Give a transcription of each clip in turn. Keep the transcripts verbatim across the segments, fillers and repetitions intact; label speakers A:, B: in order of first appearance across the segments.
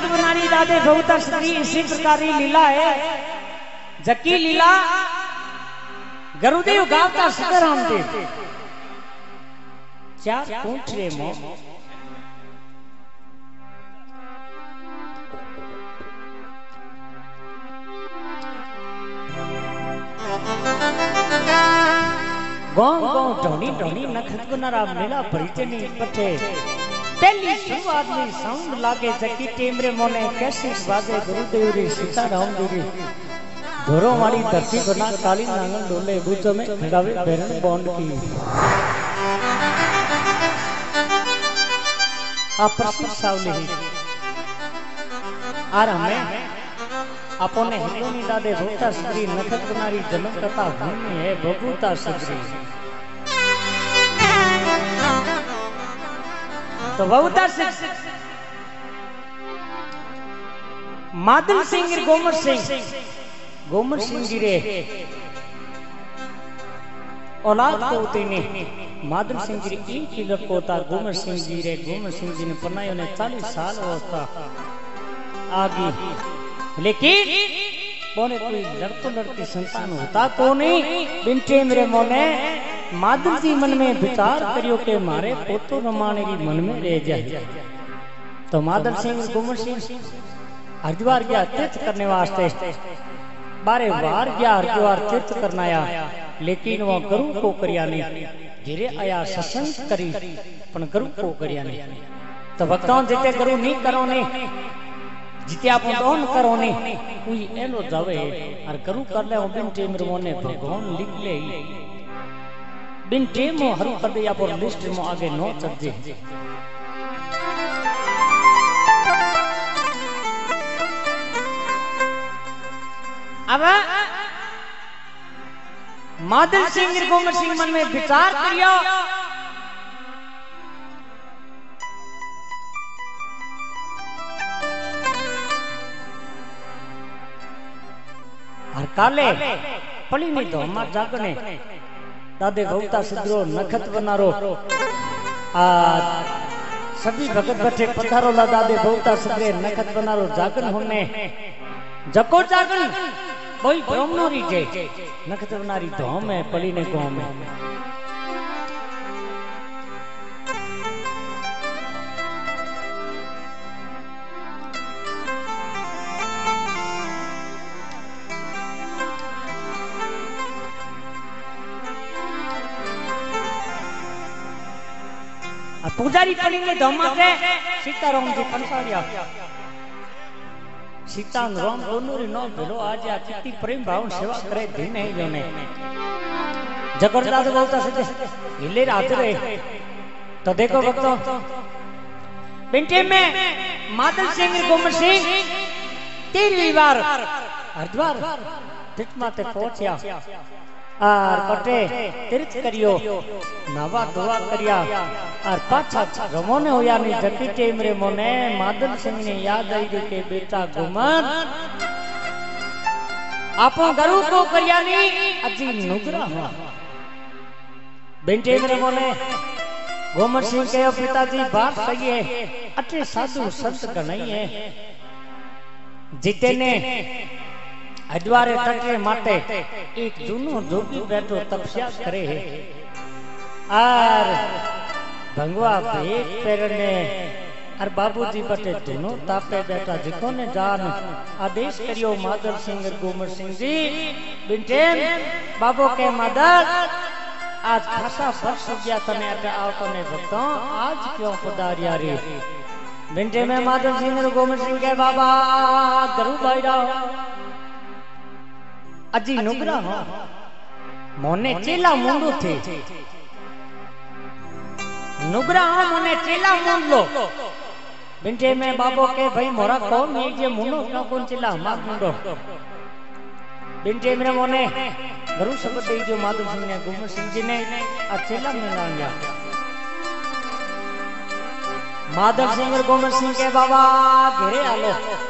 A: नखत बनारी दादे भवता श्री इसी प्रकार लीला है जकी लीला गुरुदेव गावता सीताराम देव चार पूछरे मो गाँव गाँव ढोनी ढोनी नखत बनारा मेला परिचनी पठे पहली शुरुआत में साउंड लागे जकी टेमरे मोने कैसे बाजे गुरुदेव रे सीताराम देवी धोरो वाली धरती बना काली नांगल डोले बूचो में खड़ावे बैरन बॉन्ड की अप्रसिद्ध सावली आर हमें अपने हिंदुनी दादे भूता श्री नखत बनारी जन्म कथा भूमि है बबूता श्री तो बबूता श्री माधव सिंह गोमर सिंह गोमर सिंह जी रे औलाद को उतने माधव सिंह जी एक ही लड़को होता गोमर सिंह जी रे गोमर सिंह जी ने पन्नायों ने चालीस साल होता आगे लेकिन बोने कोई लड़को लड़की संतान होता तो नहीं बिन्टे मेरे मोने माधव जी मन में विचार करियो के मारे पोतो रमाने की मन में रह जाए तो माधव सिंह गोमर सिंह हरिद्वार गया तीर्थ करने वास्ते बारे बार गया हरिद्वार तीर्थ करनाया लेकिन वो गुरु को करिया नहीं धीरे आया सत्संग करी पण गुरु को करिया नहीं तो भक्तों जिते गुरु नहीं करो ने जिते आप दोन करो ने कोई एलो जावे और गुरु कर ले बिन टेम मोने भगवान लिख ले बिन टेम हरु कर दे आप लिस्ट में आगे नो चढ़ जे अब माधव सिंह गोमर सिंह मन में विचार करियो हर काले पली में तो हमार जागने दादे भवता सिद्धरो नखत बनारो आ सभी भगत बैठे पधारो ला दादे भवता सिद्धरे नखत बनारो जागन होने जको जागन कोई ब्रह्मनोरी जे नखत बनारी धोम है पली ने गांव में पुजारी पली ने धोम के सीताराम जी पंसारिया सीता राम दोनों रे नो भेलो आज आ कितनी प्रेम भाव सेवा करे दिन है जोने जबरदस्त बोलता से हिले रात रे तो देखो भक्तों बिंटे में माधव सिंह गोमर सिंह तीसरी बार हरिद्वार तीर्थ माते पहुंचा और पटे तीर्थ करियो नवा दुआ करिया और पाछा रमोने होया नहीं जकी टेमरे मोने माधव सिंह ने याद आई के बेटा गुमर आपो गुरु को करिया नहीं अजी नुगरा हुआ बेटे मेरे मोने गोमर सिंह के पिताजी बात सही है अटे साधु संत गणाई है जिते ने हरिद्वारे तटे माटे एक जूनो जोगी बैठो तपस्या करे है और भंगवा भेद पेरने और बाबूजी बटे दोनों तापे बैठा जिको ने जान आदेश करियो माधव सिंह गोमर सिंह जी बिंटेन बाबू के मदद आज खासा वर्ष गया तने अटे आओ तने भक्तों आज क्यों पधारिया रे बिंटे में माधव सिंह गोमर सिंह के बाबा गुरु भाई राव अजी नुगरा हो मोने चेला मुंडू थे नुगरा हो मोने चेला मुंड लो बिंटे में बाबो के भाई मोरा कौन ये जे मुंडो ना कौन चेला मार मुंडो बिंटे में मोने गुरु शब्द दे जो माधव सिंह ने गोमर सिंह जी ने आ चेला में लाया माधव सिंह गोमर सिंह के बाबा घेरे आलो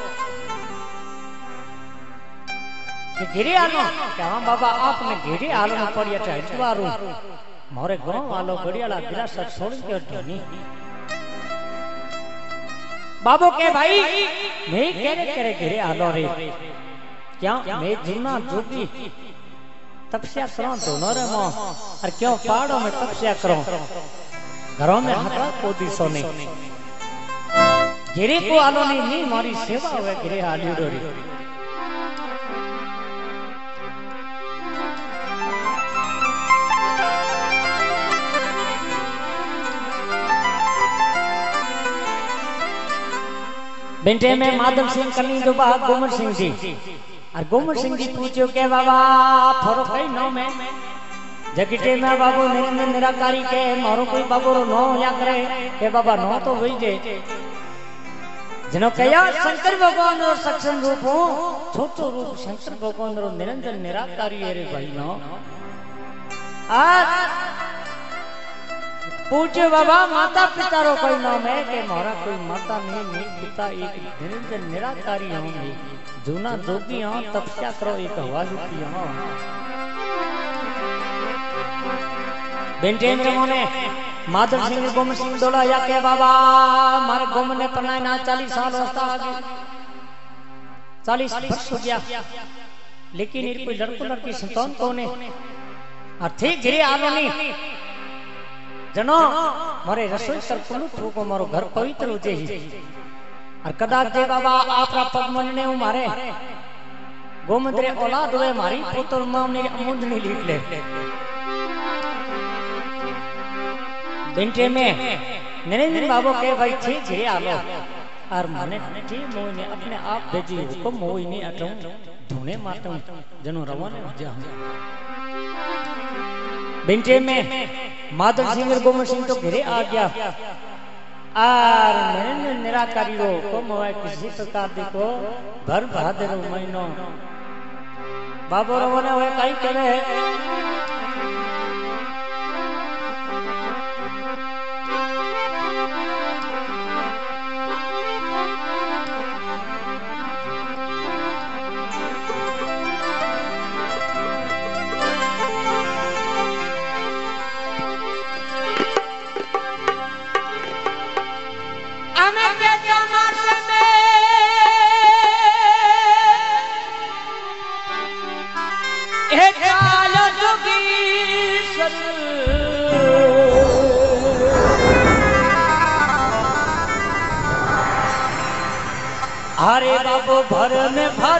A: कि घेरे आलो क्या हाँ बाबा आपने घेरे आलो में पड़ी अच्छा हरिद्वारू मोरे गांव वालों बढ़िया ला गिरा सब छोड़ के ढोनी बाबू के भाई मैं केरे केरे घरे आलो रे क्या मैं जूना जोगी तपस्या करो दोनों रे मो और क्यों पहाड़ों में तपस्या करो घरों में हटा को दिसो नहीं घरे को आलो नहीं नहीं मारी सेवा हुए घरे आलियो रे बेटे में माधव सिंह कनी दो बात गोमर सिंह जी और गोमर सिंह जी पूछो के बाबा थोरो कई नो में जगटे में बाबू निरंजन निराकारी के मारो कोई बाबू रो नो या करे के बाबा नो तो वही जे जनो कया शंकर भगवान रो सक्षम रूप हो छोटो रूप शंकर भगवान रो निरंजन निराकारी है रे भाई नो आज पूछो बाबा माता पिता रो कोई नाम है के मारा कोई माता नहीं नहीं पिता एक निरंजन निराकारी होंगे जूना जोगी हो तपस्या करो एक आवाज उठी हो बेंटेंद्र मोने माधव सिंह गोमर सिंह डोला या के बाबा मारे गोमर ने पनाए ना चालीस साल होता आगे चालीस वर्ष हो गया लेकिन ये कोई लड़को लड़की संतान कौन है और ठीक गिरे आलो नहीं जनो मारे रसोई कर पुलु थू को मारो घर पवित्र हो जेही और कदाच जे बाबा आपरा पग मनने हूं मारे गोमद्रे औलाद हुए मारी पुत्र मामने अमुंदनी लीट ले बिंटे में निरंजन बाबू के भाई छे छे आलो और माने छे मोई ने अपने आप भेजी हुकुम मोई ने अटूं धुने माटूं जनो रवाने हो जा बिंटे में माधव सिंह और गोमर सिंह तो घरे आ गया और मैंने निराकारी रो को मोए किसी प्रकार देखो भर भादर महीनो बाबू रो ने होए कई करे अरे बाबू भर में भर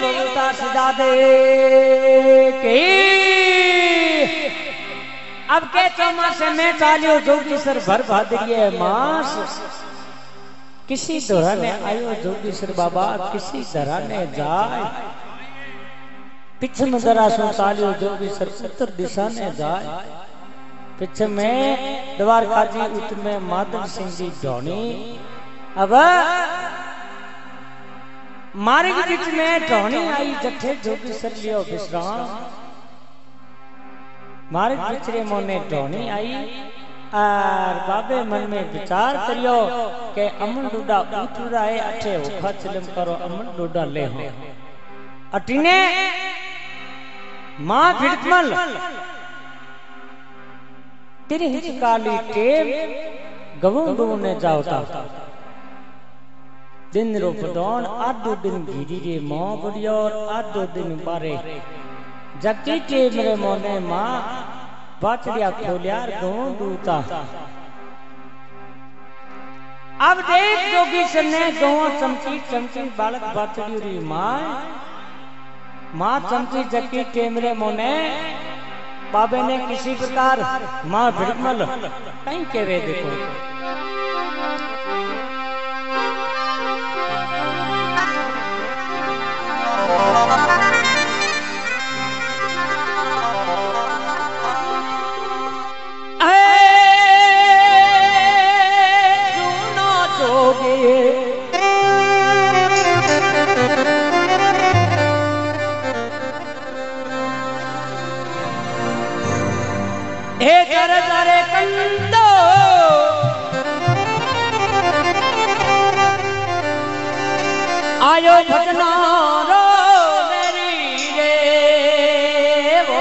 A: बबूता सजा दे के अब के चौमासे में चालियो जोगी सर भर भादरिए मास किसी तरह ने आयो जोगी सर बाबा किसी तरह ने जाए पीछे में जरा सो चालियो जोगी सर उत्तर दिशा ने जाए पीछे में द्वारका जी उत में माधव सिंह जी ढोनी अब मार्ग बीच में ढोनी आई जठे जोगी सर लियो विश्राम मार्ग बिचरे मोने ढोनी आई और बाबे मन में विचार करियो के अमन डूडा उतरा है अठे उखा चिलम करो अमन डूडा ले हो अटिने मां भिड़कमल तेरी हिचकाली टेम गवंडू ने जावता दिन रो पडोन आधो दिन घीरी रे मां बड़ियो आधो दिन बारे जगती टेम रे मोने मां बाचड़िया खोलियार गवंडूता अब देख जोगी सर ने गवा चमची चमची बालक बाचड़ी री मां मां चमची जगती टेम रे मोने बाबे ने किसी प्रकार मां भिड़कमल कहीं के वे देखो आयो भजना रो मेरी रे वो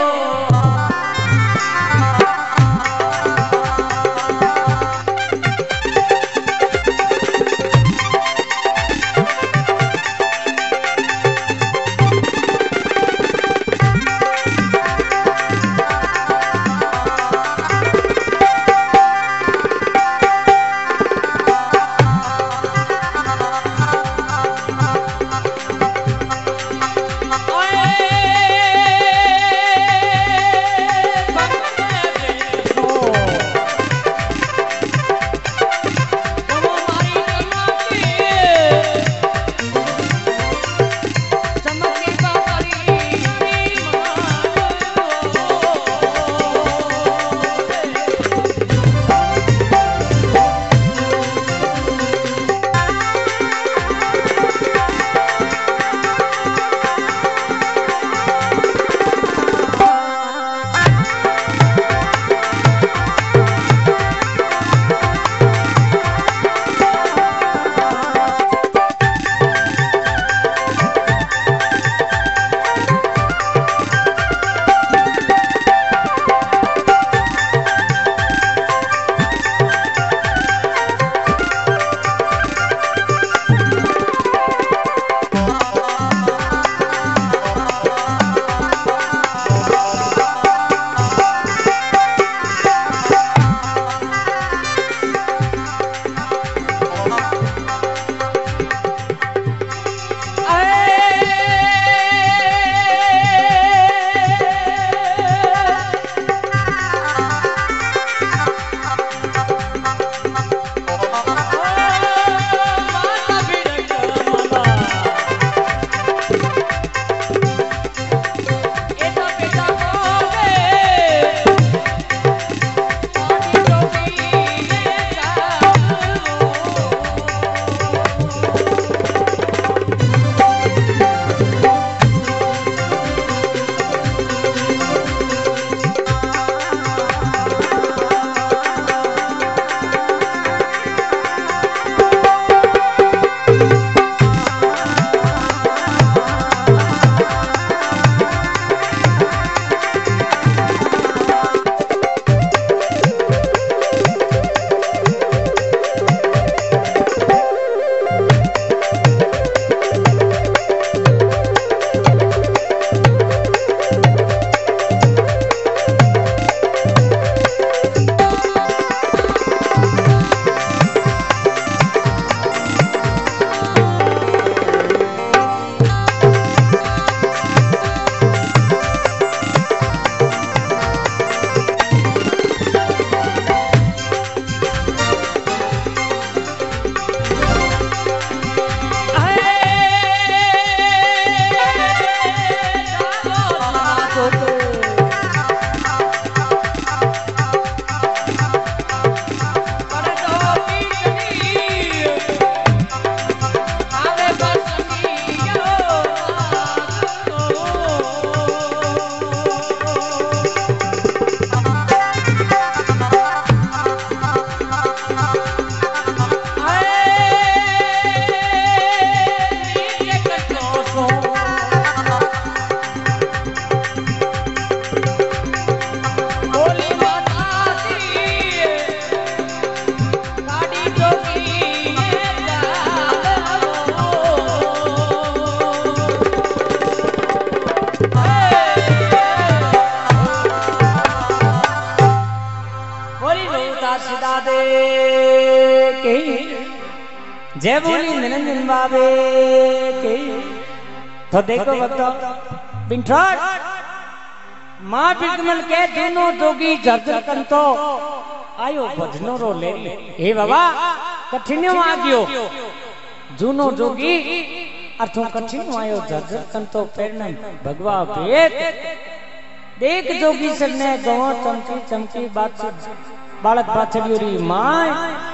A: जय बोली निरंजन बाबे के। तो देखो भक्तों बिंठोट मां बिगमल के दोनों जोगी जर्जर कंतो आयो भजनो रो ले हे बाबा कठिनो आ गयो जूनो जोगी अर्थों कठिनो आयो जर्जर कंतो पेरन भगवा भेद देख जोगी सर ने गवो चमकी चमकी बात बालक बाछड़ियोरी मां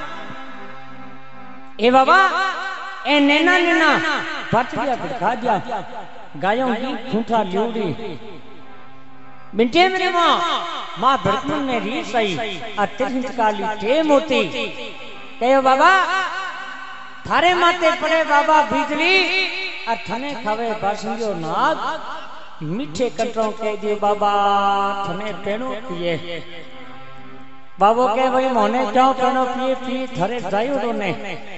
A: ए बाबा ए नैना नैना बाछड़िया बिठा दिया गायों की खूंटा ल्यूड़ी बिंटे मेरे मां मां बिरकमल ने री सही अत्यंत काली टेम होती कहो बाबा थारे माते पड़े बाबा बिजली और थने खावे बासुंदियो नाग मीठे कंटरों कह दिए बाबा थने पेणो पिए बाबो के भाई मोने क्यों पेणो पिए पिए थारे जायुडो ने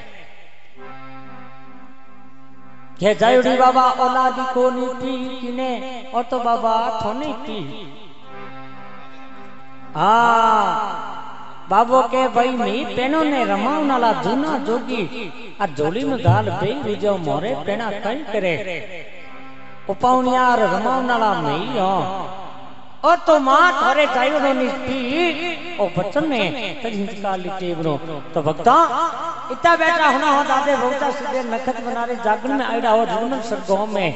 A: के जायुडी बाबा औलादी को नी पी किने और तो बाबा थोने पी आ बाबो के भाई मी पेनो ने रमाव नाला जूना जोगी आ जोली में गाल बे विजो मोरे पेना कई करे उपावनियार रमाव नाला में हो और तो मां थारे जायुडो नी पी ओ बचन ने तजिंद काली टेबरो तो भक्ता इतना बैठा होना हो दादे बहुता सीधे नखत बनारे जागरण में आइडा हो जुर्मन सरगो में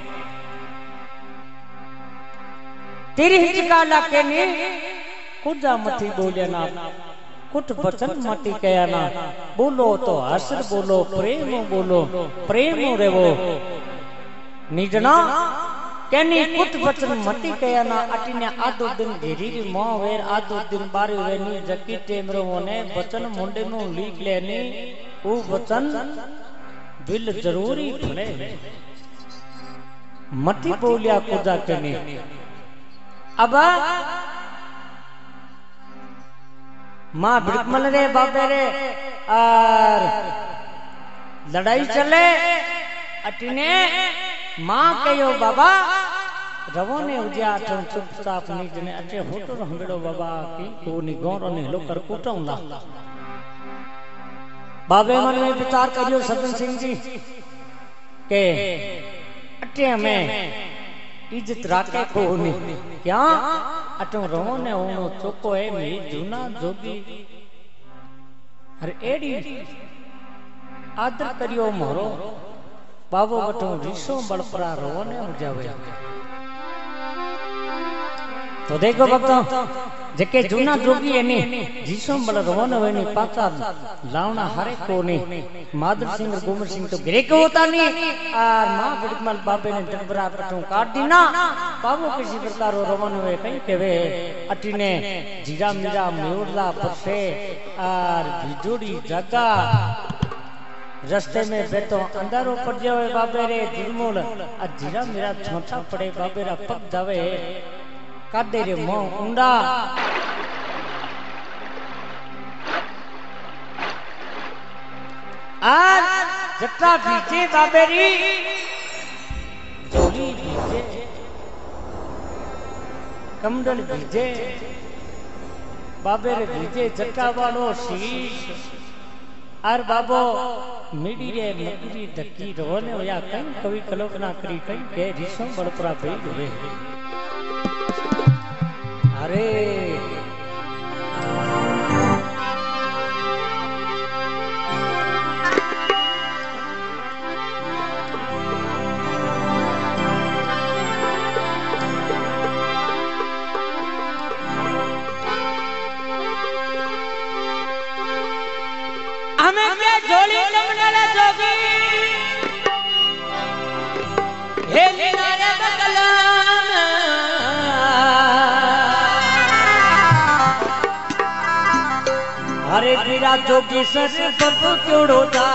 A: तेरी हिचकाला के ने कुजा मथी बोले ना कुछ वचन मती कया ना बोलो तो हसर बोलो प्रेम बोलो प्रेम रेवो निजना केनी कुछ वचन मती कया ना अटिने आधो दिन घेरी मोह वेर आधो दिन बारे वेनी जकी टेमरो मोने वचन मुंडे नु लीक लेनी वो वचन दिल जरूरी भले मती बोलिया कुजा केनी अब मां बिरकमल रे बाबे रे और लड़ाई चले अटिने मां कहो बाबा रवो ने उजिया अठो चुपचाप नी जने अटे होटो हंगड़ो बाबा की को नी गोरो ने लोकर कुटौला बाबे मन में विचार करियो सदन सिंह जी के अटे में इज्जत राखे को नी क्या अटो रवो ने ओनो चोको है मी जूना जोगी अरे एडी आदर करियो मोरो बाबो बटो रिसो बड़परा रोने हो जावे तो देखो भक्तों जेके जूना जोगी है नी रिसो बड़ रोने होवे नी पाचा लावना हरे को नी माधव सिंह गोमर सिंह तो गिरे को होता नी और मां बिरकमल बाबे ने दरबार बटो काट दी ना बाबो किसी प्रकार रोवन हुए कहीं केवे अटिने जीरा मीरा मेउरला परसे और बिजोड़ी जगा रस्ते में बैठो अंदर ऊपर जावे बाबे रे जुर्मोल अजीरा मेरा छोटा पड़े बाबे रा पग जावे कादे रे मोह उंडा आज जट्टा बीजे बाबे री जोली बीजे कमडल बीजे बाबे रे बीजे जट्टा वालो शीश और बाबो मिडी रे मकरी धक्की रोने होया कई कवि कल्पना करी कई के रिसो बड़परा पे हुए अरे हमें के जोली कमनल जोगी हे लीनारे बगलान अरे वीरा जोगी सर सब क्योड़ो जा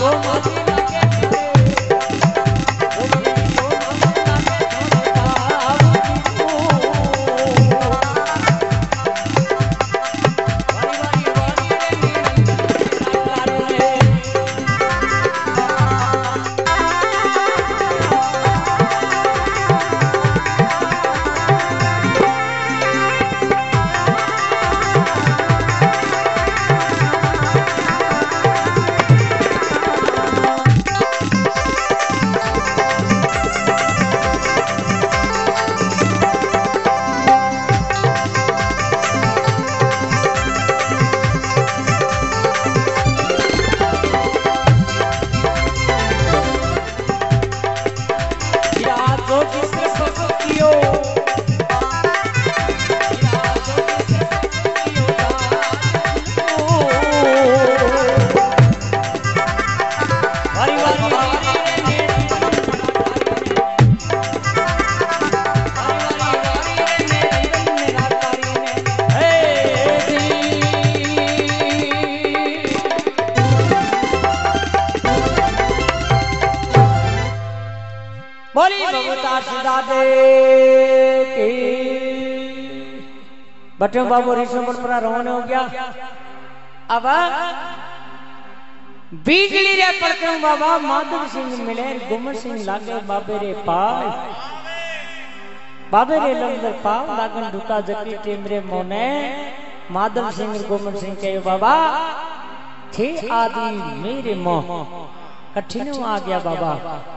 A: बटे बाबू ऋषभ पर रवाना हो गया। अब बिजली रे पड़ते बाबा माधव सिंह मिले घूमर सिंह लागे बाबे रे पाव बाबे रे लंगर पाव लागन ढुका जकी टेमरे मोने माधव सिंह घूमर सिंह के बाबा थे आदि मेरे मोह कठिन आ गया बाबा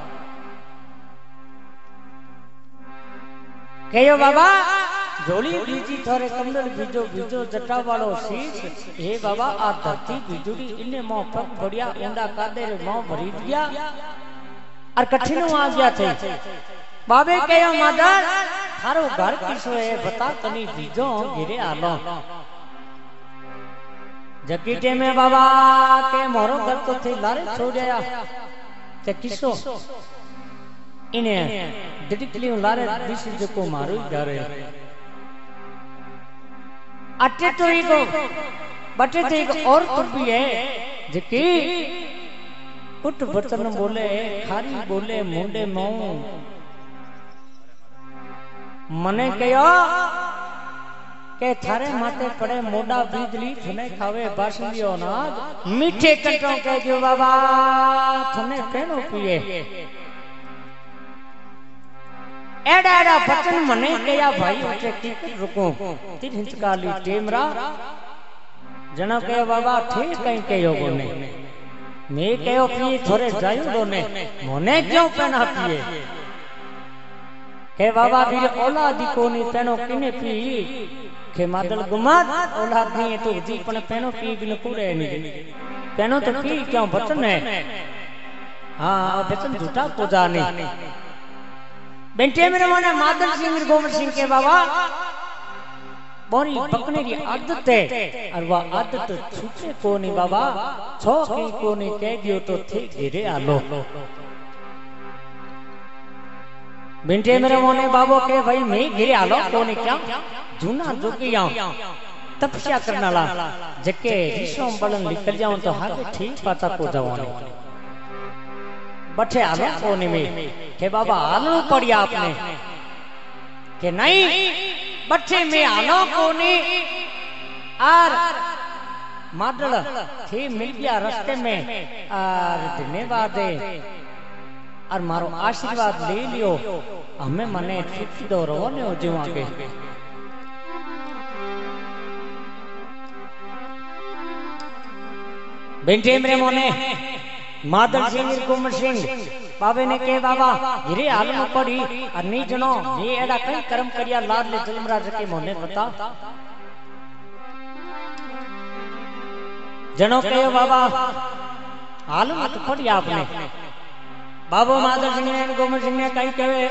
A: कहो बाबा जोली बीजी थोरे कमल बीजो बीजो जटा वालो शीश हे बाबा आ धरती बिजुड़ी इन्ने मोह पग बढ़िया ऊंडा कादे रे मोह भरी दिया और कठिन आ गया थे बाबे कहो मादर थारो घर किसो है बता तनी बीजो गिरे आलो जकीटे में बाबा के मोरो घर तो थे लारे छोड़या ते किसो इने दिटिकलियों लारे दिस जो मारू डरे अटे तो एक बटे तो एक और तो भी है जकी कुट वचन बोले खारी बोले मुंडे मुंह मने कहो के थारे माथे पड़े मोड़ा बीजली थने खावे बासलियो नाग मीठे कंटों कह दियो बाबा थने पेनो पिए एडा एडा बचन मने कया भाई उठे टिकट रुको तीन इंच काली टेमरा जना कयो बाबा ठीक कहीं कयो कोने मैं कयो पी थोड़े जायू दोने मोने क्यों पहना पिए के बाबा भी औलाद कोनी पेनो किने पी के मादल गुमात औलाद नहीं तो जी पण पेनो पी बिन पूरे नहीं पेनो तो पी क्यों बचन है हां बचन झूठा को जाने बेंटे मेरे माने मादल सिंह गोमर सिंह के बाबा बोरी पकने की आदत है और वह आदत छूटे को नहीं बाबा छो की को नहीं कह दियो तो थे गिरे आलो बेंटे मेरे माने बाबो के भाई मैं गिरे आलो को नहीं क्या जूना जोगिया तपस्या करना ला जके ऋषों बलन निकल जाऊं तो हाथ ठीक पाता को जावाने बठे आलो कोने में के बाबा आलो पड़िया आपने के नहीं बच्चे में आलो कोने और मादल थे मिल गया रास्ते में और धन्यवाद और मारो आशीर्वाद ले लियो हमें मने ठीक दो रोने हो जो आगे बेंटे मेरे मोने मादल सिंह कुमार सिंह बाबे ने कहे बाबा गिरे हाल में पड़ी और नहीं जनो ये एडा कई कर्म करिया लाड ले जलमराज के मोने बता जनो कहे बाबा हाल में तो पड़ी आपने बाबू मादल सिंह ने कुमार सिंह ने कई कहे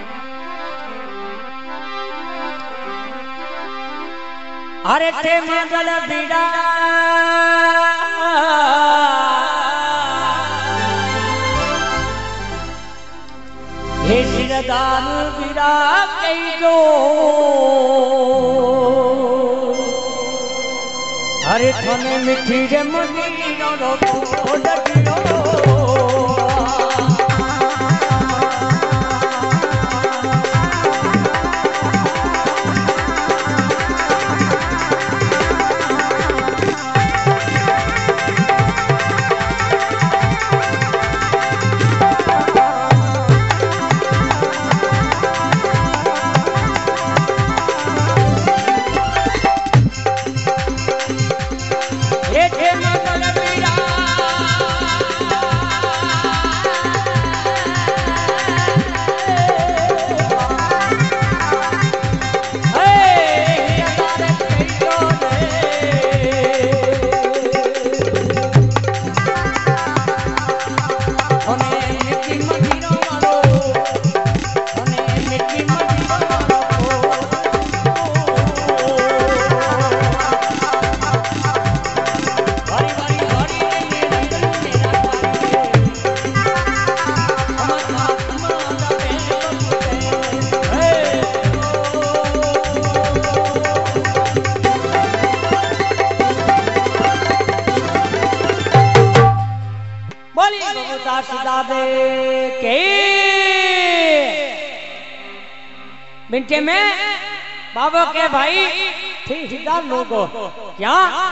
A: अरे थे मादल बीड़ा हे सिरदान बीड़ा कई दो अरे थने मिठी रे मनी नो नो बहुता दादे के बिंटे में बाबा के भाई थे हिदा लोगो क्या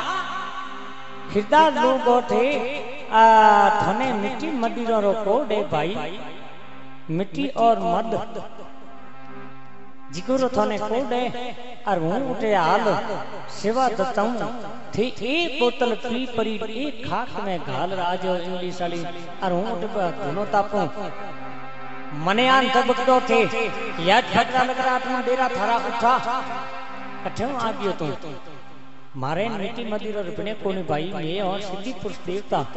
A: हिदा लोगो थे थने मिट्टी मदिरा रो कोडे भाई मिट्टी और मद जिगुरो थने कोडे और हूं उठे हाल सेवा दताऊं थी एक बोतल पी परी एक खाक में घाल राजो इंग्लिश वाली और हूं उठे दोनों तापू मने आन दबकदो थे याद फटरा लग रहा तुम डेरा थारा उठा कठे आ गयो तू मारे मिट्टी मदिरा रुपने कोनी भाई मैं और सिद्धि पुरुष देवता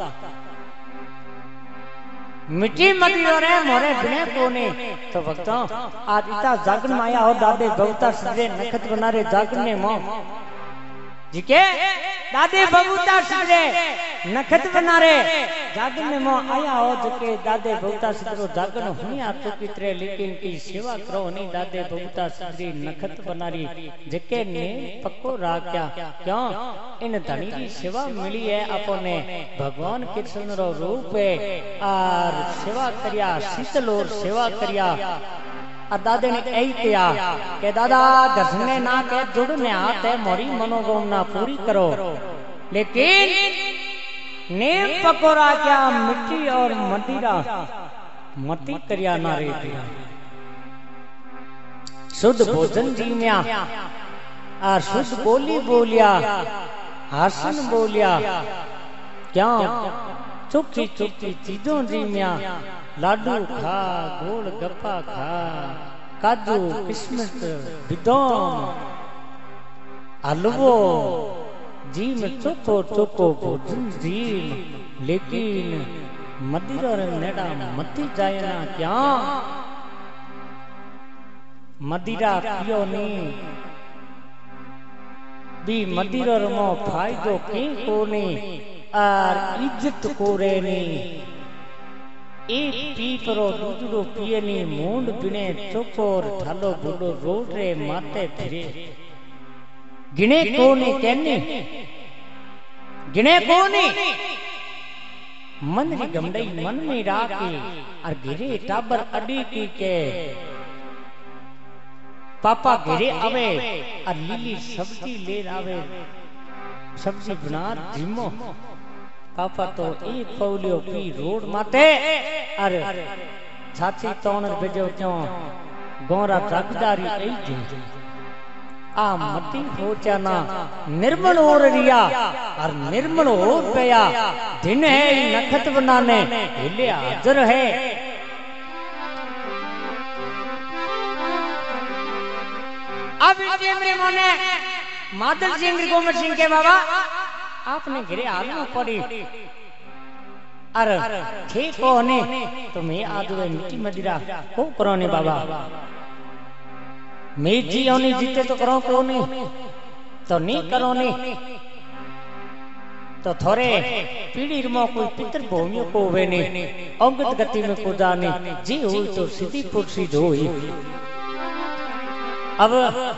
A: मिट्टी मदिरा रे मोरे बिने कोने तो भक्तों आज इता जागन माया हो दादे बहुता सिद्धे नखत बनारे जागन में मो जिके दादे बहुता सिद्धे नखत बनारे जागन में मो आया हो जिके दादे बहुता सिद्धो जागन हुनी आ तो कितरे लेकिन की सेवा करो नहीं दादे बहुता सिद्धे नखत बनारी जिके ने पक्को राख्या क्यों इन धनी की सेवा मिली है अपने भगवान कृष्ण रो रूप है और सेवा करिया शीतल और सेवा करिया दादे ने यही किया कि दादा घसने ना के जुड़ने आते मोरी मनोकामना पूरी करो लेकिन ने पकोड़ा क्या मिट्टी और मदिरा मती करिया ना रे दिया शुद्ध भोजन जीन्या और शुद्ध बोली बोलिया हासन बोलिया क्या चुपी चुपी चीजों जीन्या लाडू खा गोल गप्पा खा काजू किशमिश बिदौम हलवो जी में चोको चोको भोजन जी लेकिन मदिरा रे नेड़ा मती जाए ना क्या मदिरा पियो नहीं भी मदिरा रे मो फायदो के कोने और इज्जत को रे नहीं एक पी करो दूसरो पिए नी मूंड बिने चोकोर थालो बुलो रोड रे माते फिरे गिने कोने कहने गिने कोने मन री गमड़ई मन में राखी और गिरे टाबर अडी की के पापा गिरे आवे और लीली सब्जी ले आवे सब्जी बना धीमो पापा तो एक पौलियो की रोड माते अरे छाती तोनर बेजो क्यों गोरा जागदारी आई जो आ मती होचाना निर्मल हो रिया और निर्मल हो गया दिन है नखत बनाने हिले हाजिर है अब इनके मेरे मोने मादल सिंह गोमर सिंह के बाबा आपने घिरे आलू पड़ी अरे ठीक हो ने तो मैं आज वे मिट्टी मदिरा को करो ने बाबा मैं जी होनी जीते तो करो को नहीं तो नहीं करो नहीं तो थोड़े पीढ़ी में कोई पितर भूमियों को वे ने अंगत गति में को जाने जी हुई तो सीधी पुरसी जो हुई अब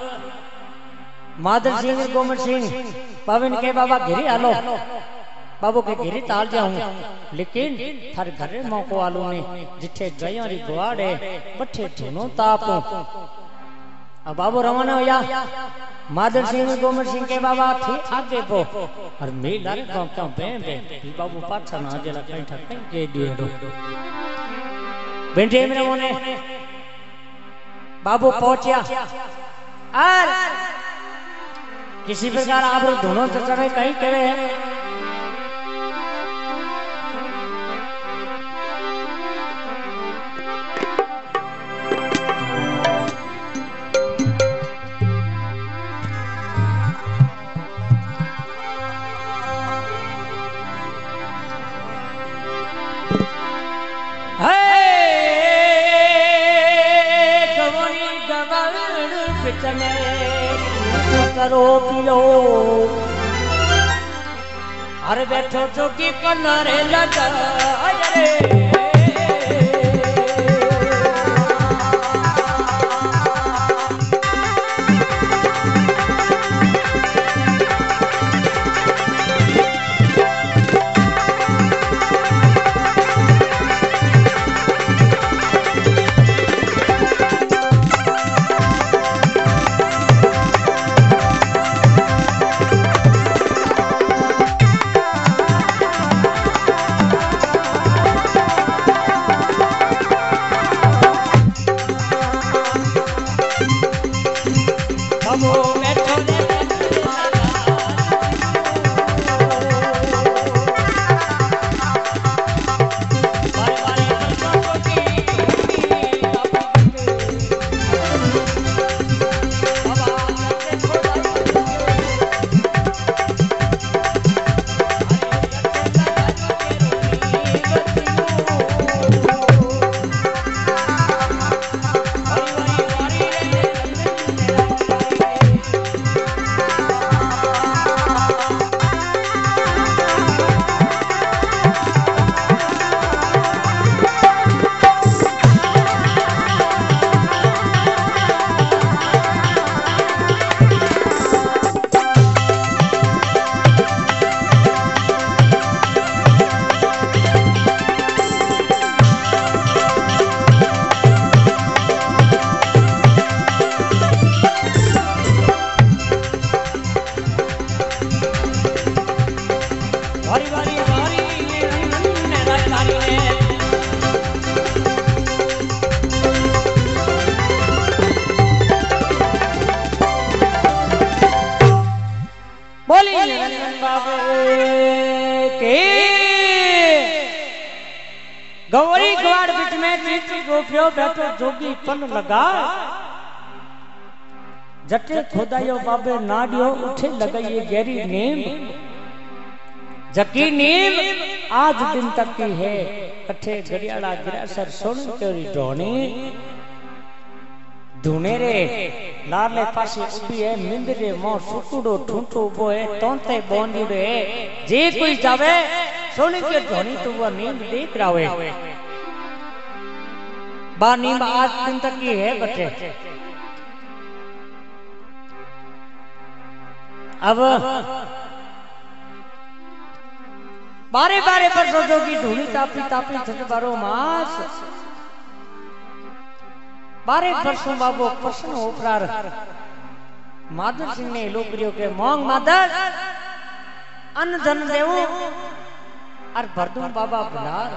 A: मादर सिंह गोमर सिंह पावन के बाबा घिरे आलो बाबू के घिरे ताल जाऊं लेकिन थार घरे मौको आलू ने जिथे जयरी गुआड़े पठे धुनो ताप अब बाबू रवाना होया मादर सिंह गोमर सिंह के बाबा थे आगे पो और मैं लारे गांव का बे बे बाबू पाछा ना जला कहीं ठक कहीं के दिए दो बेटे मेरे मोने बाबू पहुंचा और किसी प्रकार आप दोनों चचड़े कहीं करे हैं करो पियो अरे बैठो चौकी कनारे लगा रे गौरी ग्वाड़ बीच में चीची गोपियो बैठो जोगी पन लगा जटे खुदायो बाबे नाडियो उठे लगाइए गहरी नींद जकी नींद आज दिन तक की है कठे घड़ियाला गिरासर सोन तेरी ढोनी धुने रे लाले पासे उभी है मिंदरे मो सुकुड़ो ठूंठो उबो है तोंते बोंदी रे जे कोई जावे सोने के ढोनी तो वो नींद देख रहा है बा नींद आज दिन तक की है बच्चे अब बारे बारे पर सोचो की धूली तापी तापी छठ बारो मास बारे वर्षों बाबू प्रश्न उपरार माधव सिंह ने लोकरियों के मोंग माधव अन्न धन देवो और भरदू बाबा भंडार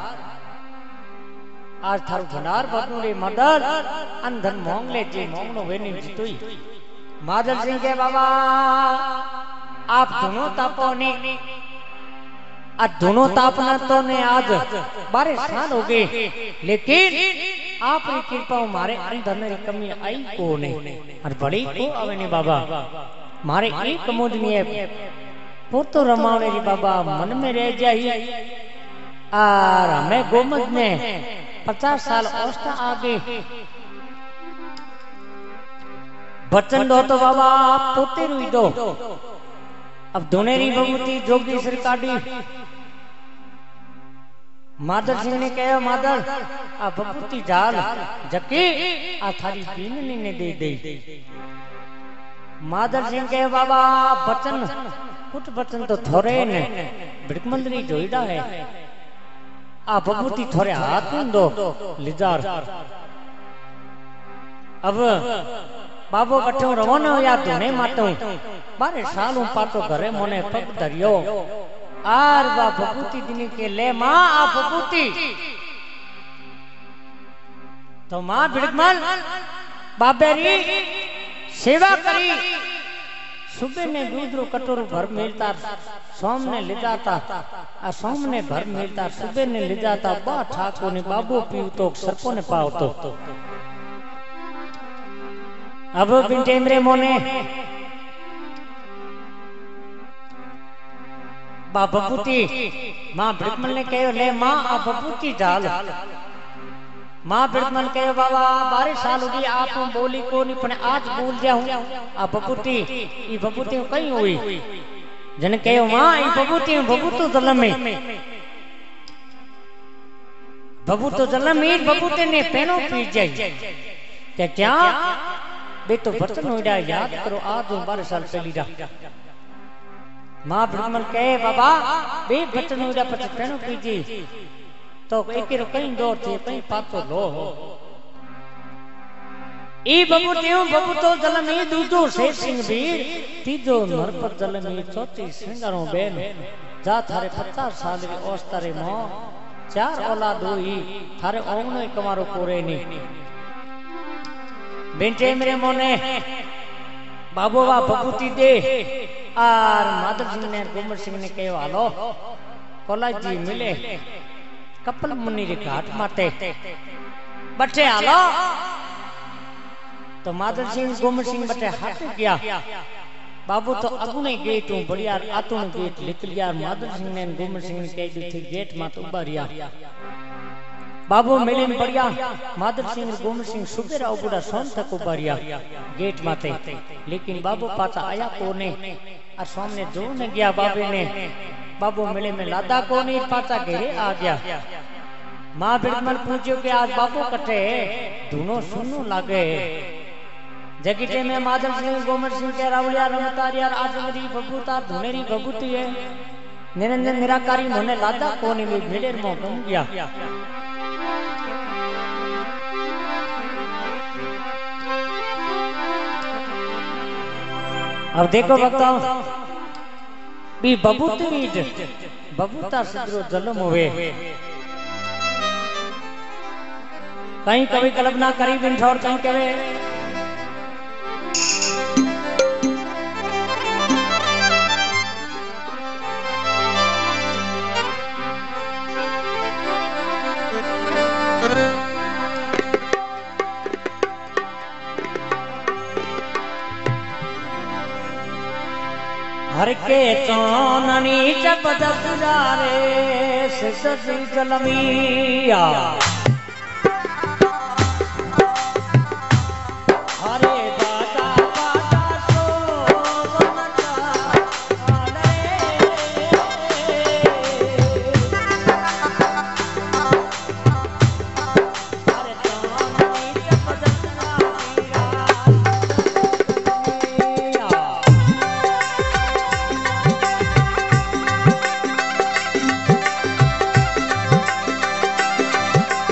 A: आज थारू भंडार भरदू रे मदद अन्न धन मोंग ले जे मोंग नो वेनी जितुई माधव सिंह के बाबा आप दोनों तापों ने आज दोनों तापना तो ने आज बारह साल हो गए लेकिन आपकी कृपा मारे अंधन री कमी आई को ने और बड़ी को आवे ने बाबा मारे एक मोदनी है पोतो रमावणे री बाबा मन में रह जाई और हमें गोमद ने पचास साल औस्ता आगे बचन दो तो बाबा पोते रुई दो अब दोनेरी बबूती जोगी सरकारी माधव सिंह ने कहा माधव आ बबूती जाल जके आ थारी बीननी ने दे दे माधव सिंह कहे बाबा बचन कुछ बचन तो थोड़े ने भिड़कमंदरी जोईडा है आ बबूती थोड़े हाथ में दो लिजार अब बाबो कठो रवाना या धोने मातो बारे सालों पातो घरे मोने पग धरियो आर बा बबूती दिनी के ले मां आ बबूती तो मां बिड़कमल बाबेरी सेवा करी सुबह ने दूध रो कटोरो भर मिलता सोम ने ले जाता आ सोम ने भर मिलता सुबह ने ले जाता बा ठाको ने बाबू पीव तो सरपो ने पाव तो अब बिंटेंद्रे मोने बा बबूती मां बिड़कमल ने कहो ले मां आ बबूती जाल मां बिड़कमल कहो बाबा बारह साल हो गई आप बोली को नहीं पण आज बोल दिया हूं आ बबूती ई बबूती कहीं हुई जने कहो मां ई बबूती बबूतो जलम में बबूतो जलम में बबूते ने पेनो पी जाई क्या क्या बे तो बचन होइडा याद करो आज बारह साल पहली दा मां बिड़कमल कहे बाबा बे बचन होइडा पछ पेनो पीजी तो एक रो कहीं दो थे कहीं पातो लो ई बबूतियों बबूतो जल में दूजो शेर सिंह वीर तीजो नरपत जल में चौथी सिंगारो बेन जा थारे पचास साल री औस्तारे मो चार औलाद हुई थारे ओंगनो कमारो कोरे नी बेंटे मेरे मोने बाबू वा बबूती दे और माधव सिंह ने गोमर सिंह ने कहो हालो कोलाज जी मिले कपल मुनि रे घाट माते बटे हालो तो माधव सिंह गोमर सिंह बटे हट गया बाबू तो अगुने गेट हूं बढ़िया आतुन गेट लिख लिया माधव सिंह ने गोमर सिंह ने कह दी थी गेट मात उबा रिया बाबू मिले में बढ़िया माधव सिंह गोमर सिंह सुबेरा उबड़ा सोन तक उबा रिया गेट माते लेकिन बाबू पाता आया कोने और सामने जो ने गया बाबे ने बाबू मिले में लादा कोने पाता घेरे आ गया मां बिड़कमल पूछो कि आज बाबू कटे दोनों सुनो लागे जगीटे में माधव सिंह गोमर सिंह के रावलिया रमतारिया आज मेरी बबूता धुनेरी बबूती है निरंजन निराकारी मोने लादा कोने में भेड़े में घूम गया अब देखो भक्तों बी बबूती रीड बबूता सिद्रो जलम हुए कहीं कभी कल्पना करी बिन ठौर कहीं कहे हर के चाननी जब जगरा रे सिसदी जलमिया हरे दादा दादा सो बनता आले हरे चाननी जब जगरा मीरा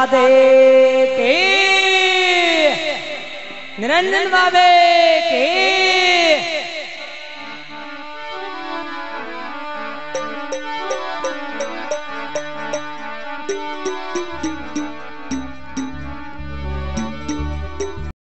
A: राधे के, निरंजन बाबे के।